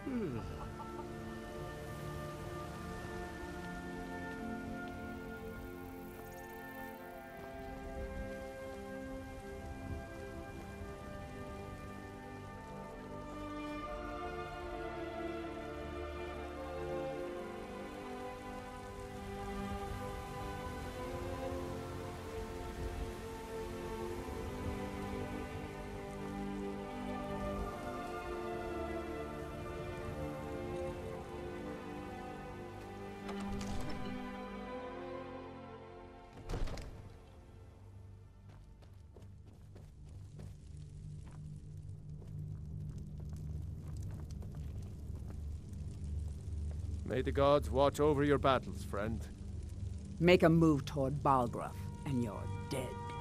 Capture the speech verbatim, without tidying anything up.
May the gods watch over your battles, friend. Make a move toward Balgruuf, and you're dead.